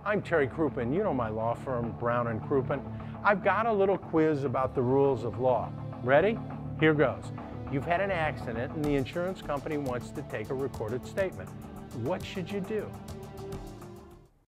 I'm Terry Crouppen. You know my law firm, Brown and Crouppen. I've got a little quiz about the rules of law. Ready? Here goes. You've had an accident and the insurance company wants to take a recorded statement. What should you do?